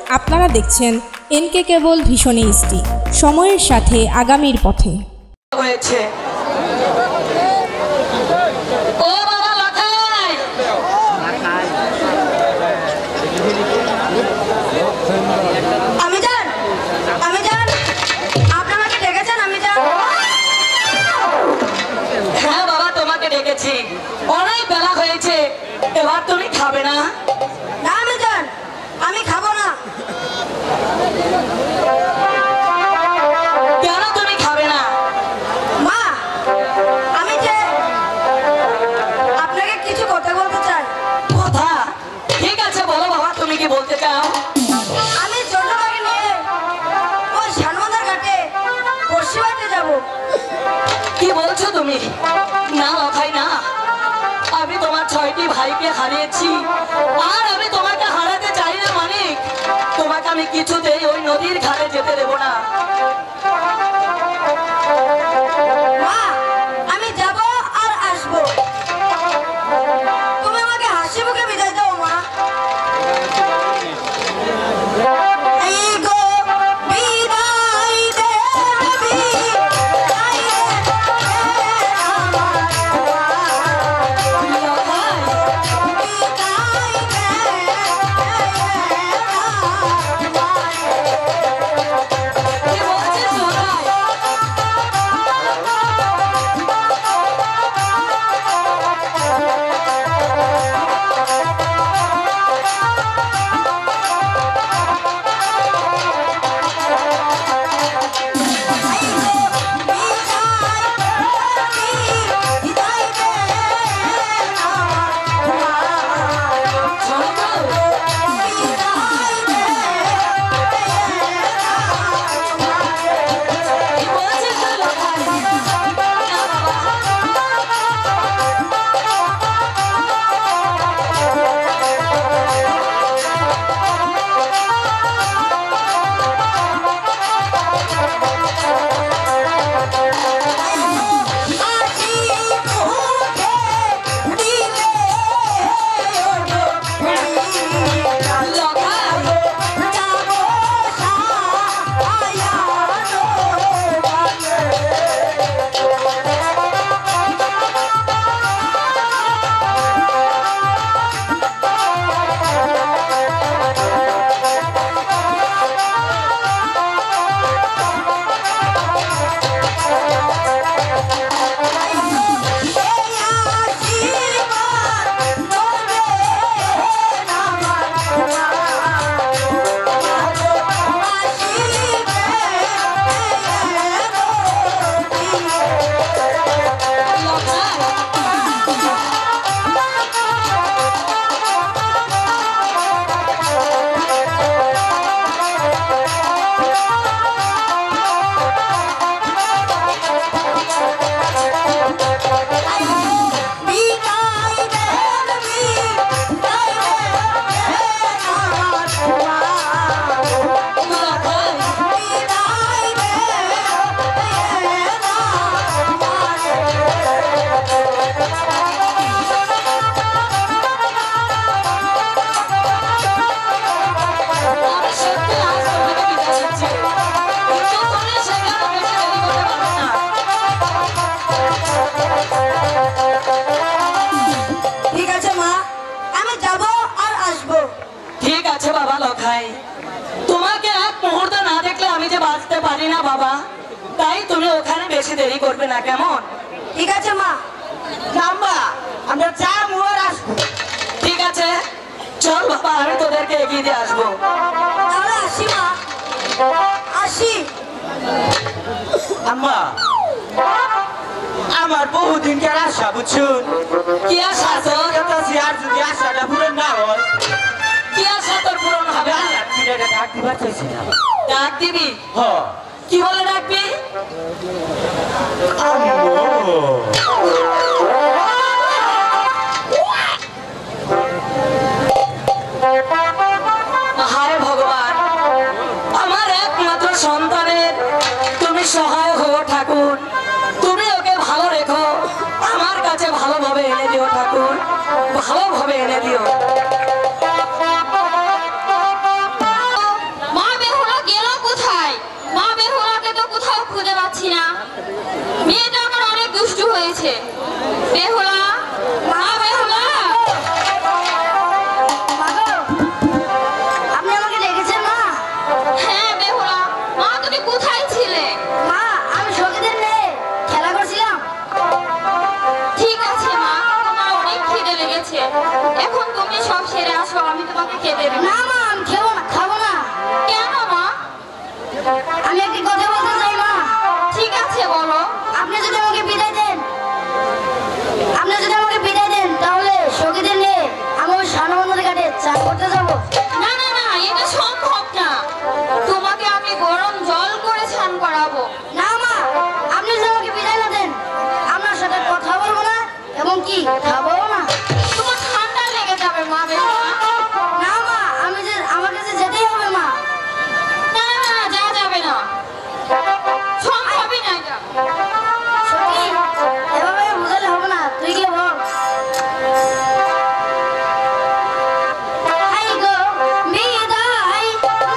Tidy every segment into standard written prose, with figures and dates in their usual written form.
আপনারা দেখছেন এনকে কেবল ভীষণ এইচডি, সময়ের সাথে আগামীর পথে। হয়েছে ও বাবা লাখাই, আমি জান আপনি আমাকে ডেকেছেন? আমি জান। হ্যাঁ বাবা, তোমাকে ডেকেছি, অনেক বেলা হয়েছে, এবার তুমি খাবে না? না আমি জান, আমি খাবো না। কেন তুমি খাবে না? মা, আমি যে আপনাকে কিছু কথা বলতে চাই। কথা? ঠিক আছে বলো বাবা, তুমি কি বলতে চাও? আমি ছোটটাকে নিয়ে ওই শানমন্দার ঘাটে বর্ষি বাড়িতে যাব। কি বলছো তুমি? না লাখাই না, আমি তোমার 6টি ভাইকে হারিয়েছি, আর আমি তোমাকে হারাতে চাই না মানিক। তোমাকে আমি কিছুতেই ওই নদীর ঘাটে যেতে দেবো না। মা, আমি যাব আর আসবো। তুমি আমাকে হাসি মুখে বিদায় দাও মা। এই গো বিদায় দেবী, বিদায় দে আমার কি বলছিস লাখাই? শোনো তো, কি বলছিস তুই লাখাই? না বাবা, লাখাই, আমি সত্যি আজ তোমাকে বিদায় দিচ্ছি, কিন্তু তুমি সেখানে বেশি দেরি করতে পারবে না। ঠিক আছে মা, আমি যাব আর আসবো। ঠিক আছে বাবা লখাই, তোমাকে এক মুহূর্ত না দেখলে আমি যে বাঁচতে পারি না বাবা, তাই তুমি ওখানে বেশি দেরি করবে না, কেমন? ঠিক আছে মা। নাম্বা, আমরা যা মুয়ার আসবো। ঠিক আছে, চল বাবা, আমি তোদেরকে এগিয়ে দিয়ে আসবো। তাহলে আসি মা, আসি। আম্মা, আমার বহুদিনকার আশা বুঝছুন। কি আশা তোর? আর যদি আশাটা পূরণ না হয়, কি আশা তোর পূরণ হবে? এটা ডাক দিবার চাইছি না। ডাক দিবি? হ, কি বলে ডাকবি? আম্মু। হায় ভগবান, আমার একমাত্র সন্তানের তুমি সহায় হো ঠাকুর, তুমি ওকে ভালো রেখো, আমার কাছে ভালোভাবে এনে দিও ঠাকুর, ভালোভাবে এনে দিও। হয়েছে। এখন তুমি সব সেরে আসো, আমি তোমাকে খেতে দেব। না মা, আমি খেবো না, খাবো না। কেন মা? আমি একটি কথা বলতে চাই মা। ঠিক আছে বলো। আপনি যদি আমাকে বিদায় দেন, তাহলে সখীদের নিয়ে আমি ওই সানবন্ধের ঘাটে চান করতে যাবো। না না না, এটা সম্ভব না। তোমাকে আমি গরম জল করে স্নান করাবো। না মা, আপনি যদি আমাকে বিদায় না দেন, আপনার সাথে কথা বলবো না এবং কি খাবো না। তোমার ঠান্ডা লেগে যাবে মা। বেহুলা, না মা, আমার কাছে যেতেই হবে মা। না না না, যাওয়া যাবে না, সম্ভবই না এটা। সখী, এভাবে বুঝালে হবে না, তুই গিয়ে বল। হাই গো বিদায়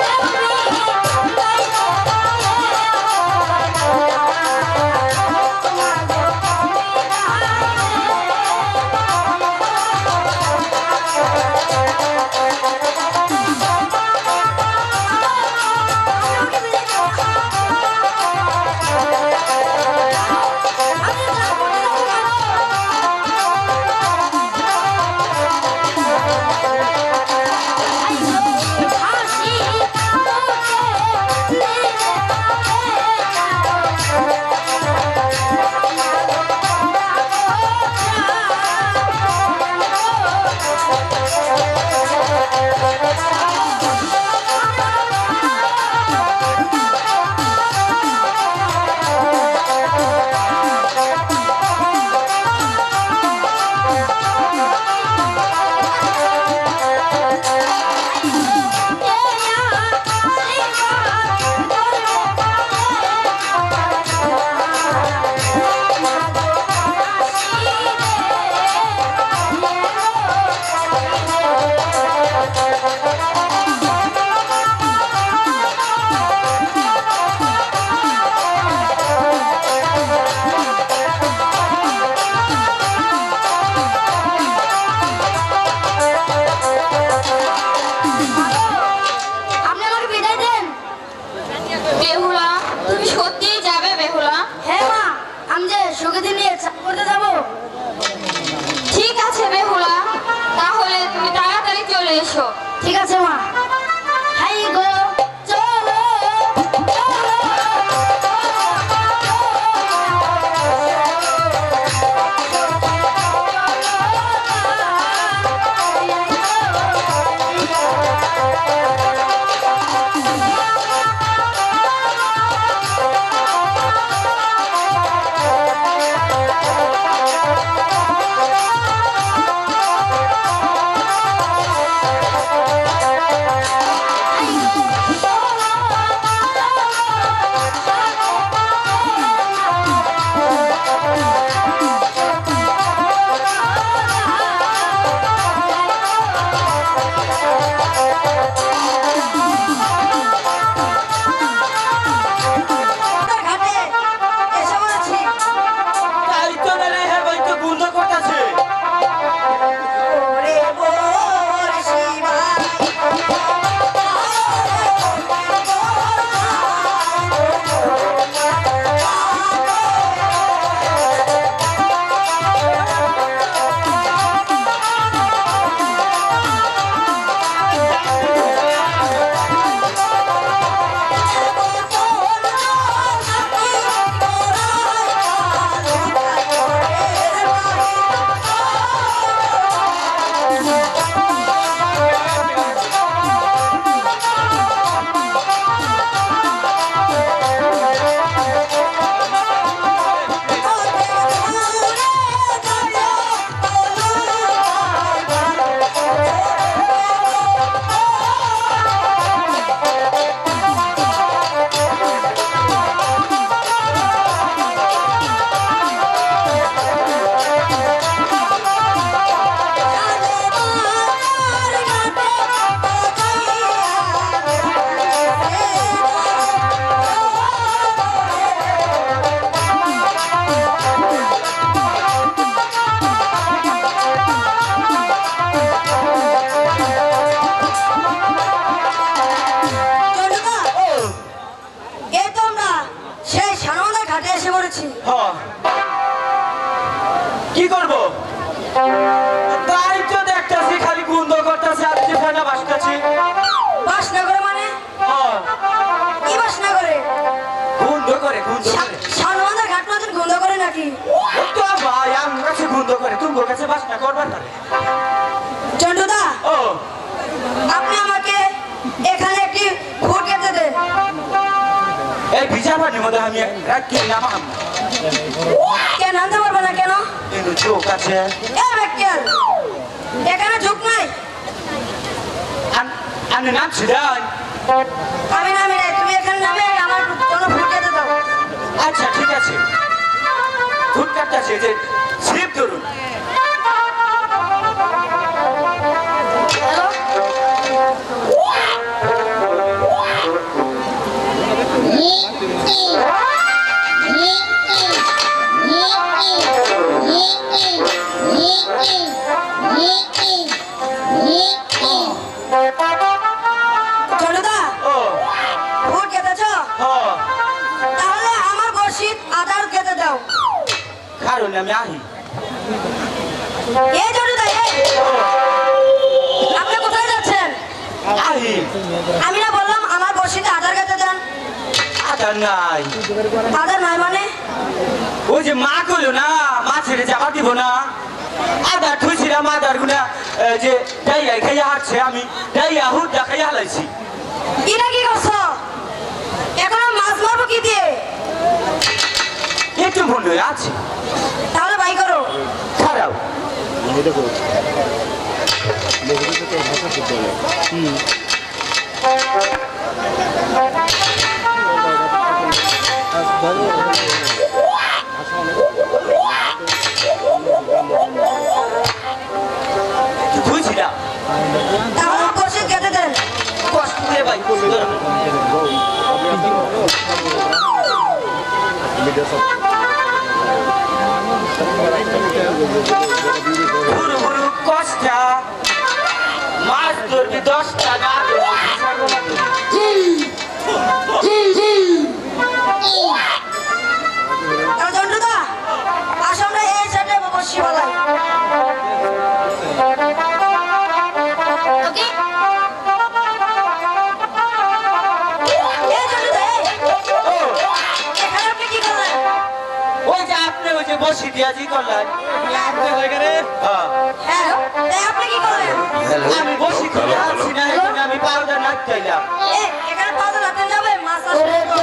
ঠিক আছে মা। হাই গো চলো কাছে বাসনা করবার না চন্ডুদা ও আপনি আমাকে এখানে একটি ফুট কেটে দেন। এই ভিজা পানির মধ্যে আমি রাখি নামাম কেন আনতে পারবে না কেন? কিন্তু চোখ আছে ব্যাকটেল এখানে ঝুঁক নাই। আমি নামছি যাই আমি নামি নাই, তুমি এখানে নামে আমার জন্য ফুট কেটে দাও। আচ্ছা ঠিক আছে ফুট কাটতেছে যে স্লিপ ধরুন চন্ডুদা ও ফুট কেটেছ? ও তাহলে আমার বর্ষিত আধার কেটে দাও। কারণ আমি আহি এই চন্ডুদা আপনি কোথায় যাচ্ছেন? আহি আমি না বললাম আমার বর্ষিতে আধার কেটে দেন। আদার নাই আধার নয় মানে? ওই যে মা কইলো না মা ছেড়ে যাবার দিব না আদার ঠুইছিলাম আদার গুনা যে ডাইয়া খাইয়া হাঁটছে আমি ডাইয়া হুডা খাইয়া হালাইছি এটা কি করছো? এখন আমি মাছ মারবো কি দিয়ে? একটু মনে আছে তাহলে বাই করো। খারাপ ঠুইছিলাম তাহলে বর্ষিত কেটে দেন। কষ্ট করে ভাই পুরো পুরো কষ্টা মাছ ধরবি 10 টাকা চন্ডুদা আসো আমরা এই সাইডে বসি বলাই। এখানে আপনি কি করলেন? ওই যে আপনি ওই যে বসি দিয়াজি করলেন হ্যাঁ হ্যাঁ আপনি কি করলেন? আমি বসি করে আছি না এখানে আমি পাউডার নাচতেইলাম এখানে পাউডার হাতে যাবে মাছ আসবে তো।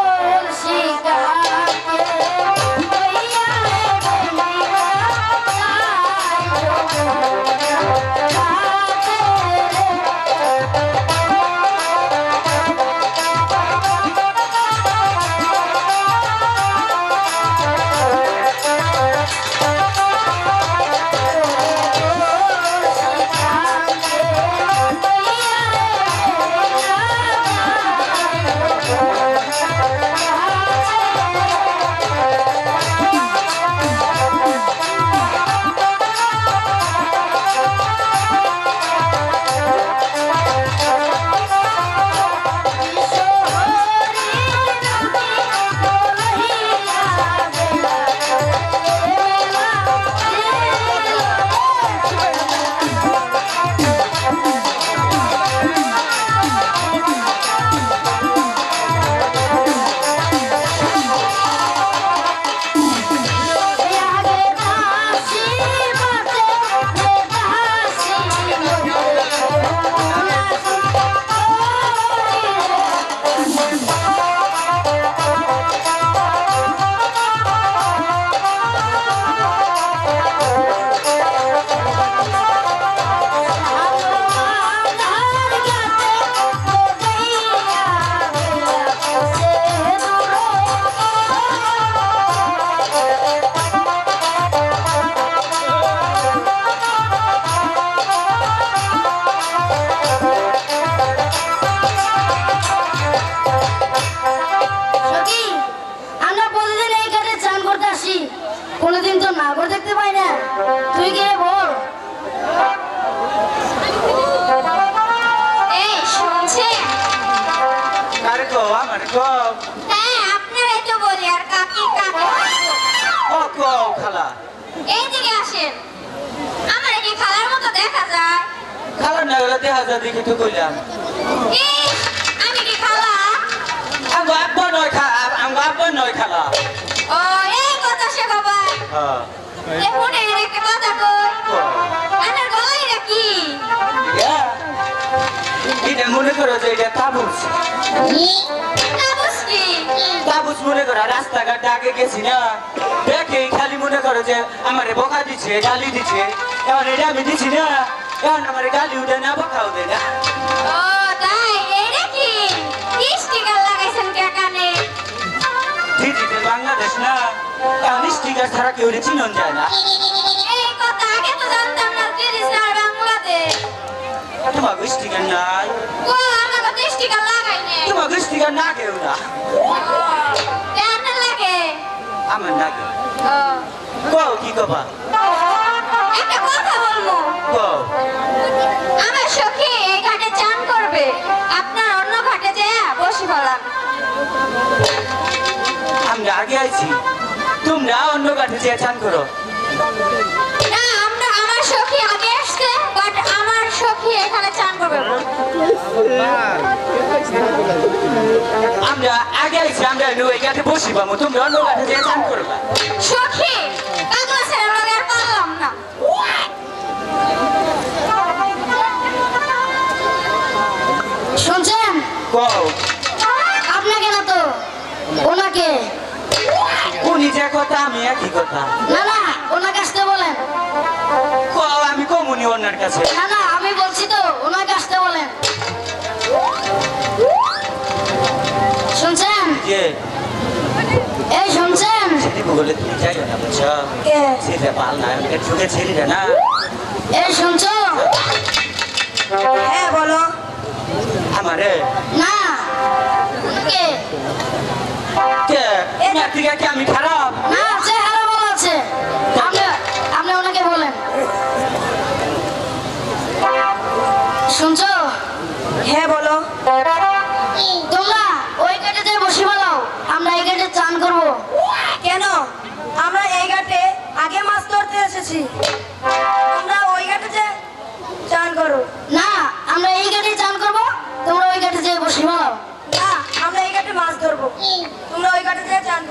কোনোদিন তো না করে দেখতে পাই না, তুই গিয়ে বল। এই শুনছে? কারে কো আমার কো হ্যাঁ আপনারাই তো বলি আর কাকে কাকে। ও কো খালা এই দিকে আসেন, আমার কি খালার মতো দেখা যায়? খালা না গেলে দেখা যায় দেখি তো কইলাম ইস, আমি কি খালা? আমি আব্বা নয় খালা আমি আব্বা নয় খালা ও এই কথা সে বাবা। হ্যাঁ দেখুনে একটা কথা কই আমার গলায় রাখি এটা মনে করো যে এটা তাবুস তাবুস কি তাবুস মনে করো রাস্তাঘাট আগে গেছি না দেখে খালি মনে করো যে আমারে বকা দিচ্ছে গালি দিচ্ছে এখন এটা আমি দিচ্ছি না এখন আমার গালি উঠে না বকা উঠে না ও তাই এটা কি স্টিকার লাগাইছেন কে কানে ডিজিটাল বাংলাদেশ না এখন স্টিকার ছাড়া কেউ চিনন যায় না এই কথা আগে তো জানতাম না ডিজিটাল বাংলাদেশ তোমাকে স্টিকার নাই ও আমার তো স্টিকার লাগাই নে তোমাকে স্টিকার না কেউ না কেন লাগে আমার না কেউ ও কও কি কবা একটা কথা বলবো কও আমার সখী এই ঘাটে চান করবে আপনার অন্য ঘাটে যেয়ে বসে বলান আমরা আগে আইছি তোমরা অন্য ঘাটে যেয়ে চান করো না আমার সখী আগে আসছে বাট আমার সখী এখানে চান করবে আমরা আগে আইছি আমরা ওই ঘাটে বসি পাবো তোমরা অন্য ঘাটে যেয়ে চান করবা সখী পাগলা ছেলে লাগে আর পারলাম না শুনছেন কও আপনাকে না তো ওনাকে উনি যে কথা আমি একই কথা না না ওনাকে আসতে বলেন কও আমি কমুনি ওনার কাছে না না আমি বলছি তো ওনাকে আসতে বলেন শুনছেন যে এই শুনছেন সেটি বলে তুমি যাইও না বুঝছো কে? ছেলে পাল না এর চোখে ছেলেটা না এই শুনছো হ্যাঁ বলো আমারে না কে কে তোমার থেকে কি আমি খারাপ না চেহারা বলা আছে আপনি আপনি ওনাকে বলেন শুনছো হ্যাঁ বলো তোমরা ওই ঘাটে যে বসে বলো আমরা এই ঘাটে চান করবো কেন আমরা এই ঘাটে আগে মাছ ধরতে এসেছি তোমরা ওই ঘাটে যে চান করো না আমরা এই ঘাটে চান করবো তোমরা ওই ঘাটে যে বসে বলো না আমরা এই ঘাটে মাছ ধরবো তোমরা ওই ঘাটে যে চান